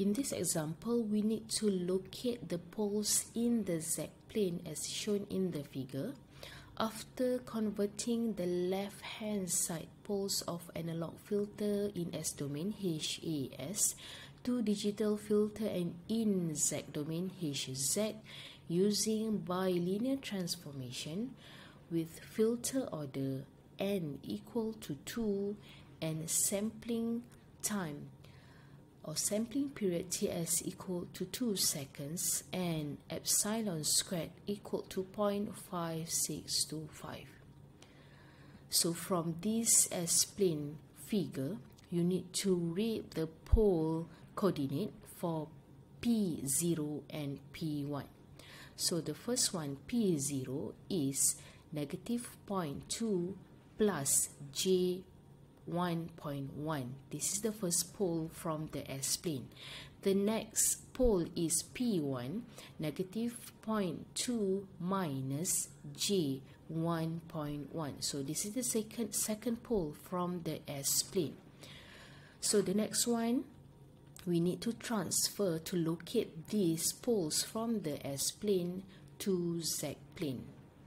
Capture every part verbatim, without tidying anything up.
In this example, we need to locate the poles in the z-plane as shown in the figure. After converting the left-hand side poles of analog filter in S-domain H A S to digital filter and in Z-domain H Z using bilinear transformation with filter order n equal to two and sampling time or sampling period T S equal to two seconds and epsilon squared equal to zero point five six two five. So from this S-plane figure, you need to read the pole coordinate for P zero and P one. So the first one, P zero, is negative zero point two plus J one point one. This is the first pole from the S-plane. The next pole is P one, negative zero point two minus J one point one. So this is the second, second pole from the S-plane. So the next one, we need to transfer to locate these poles from the S-plane to Z-plane.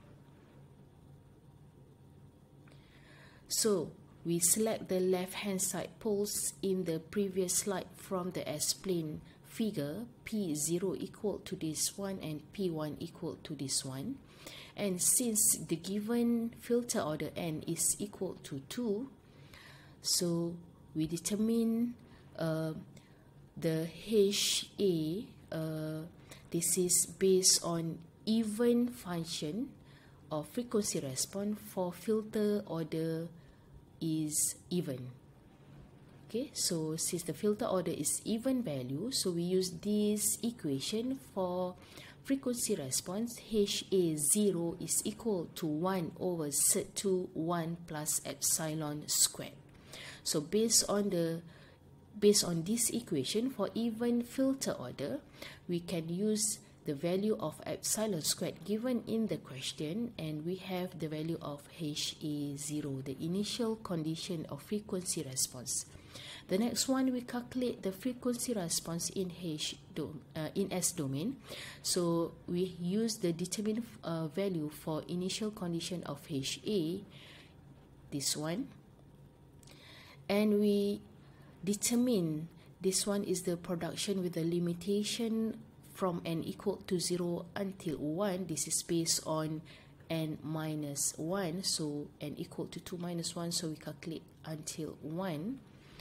So we select the left-hand side poles in the previous slide from the S-plane figure, P zero equal to this one and P one equal to this one. And since the given filter order n is equal to two, so we determine uh, the H A, uh, this is based on even function of frequency response for filter order is even. Okay, so since the filter order is even value, so we use this equation for frequency response. H A zero is equal to one over Z two one plus epsilon squared. So based on the based on this equation for even filter order, we can use the value of epsilon squared given in the question, and we have the value of H A zero, the initial condition of frequency response. The next one, we calculate the frequency response in H do, uh, in S domain. So we use the determined uh, value for initial condition of H A, this one, and we determine this one is the production with the limitation from n equal to zero until one. This is based on n minus one, so n equal to two minus one, so we calculate until one.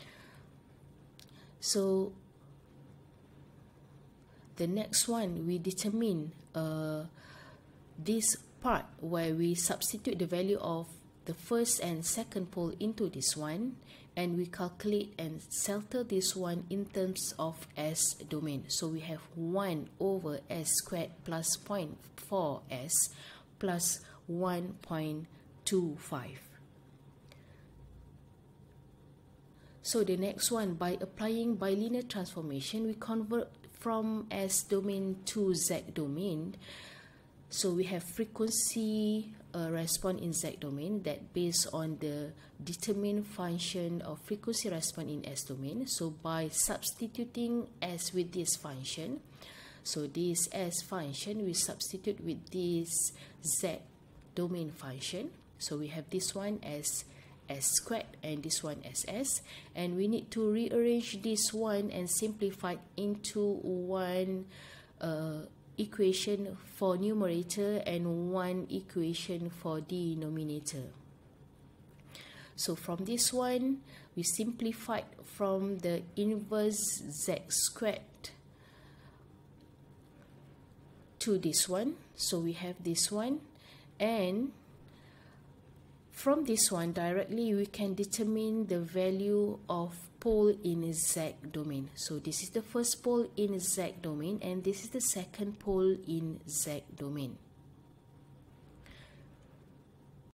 So the next one, we determine uh, this part where we substitute the value of the first and second pole into this one, and we calculate and settle this one in terms of S domain. So we have one over S squared plus zero point four S plus one point two five. So the next one, by applying bilinear transformation, we convert from S domain to Z domain. So we have frequency uh, response in Z domain that based on the determined function of frequency response in S domain. So by substituting S with this function, so this S function we substitute with this Z domain function. So we have this one as S squared and this one as S, and we need to rearrange this one and simplify into one uh, equation for numerator and one equation for denominator. So from this one, we simplified from the inverse Z squared to this one. So we have this one, and from this one directly we can determine the value of pole in Z domain. So this is the first pole in Z domain and this is the second pole in Z domain.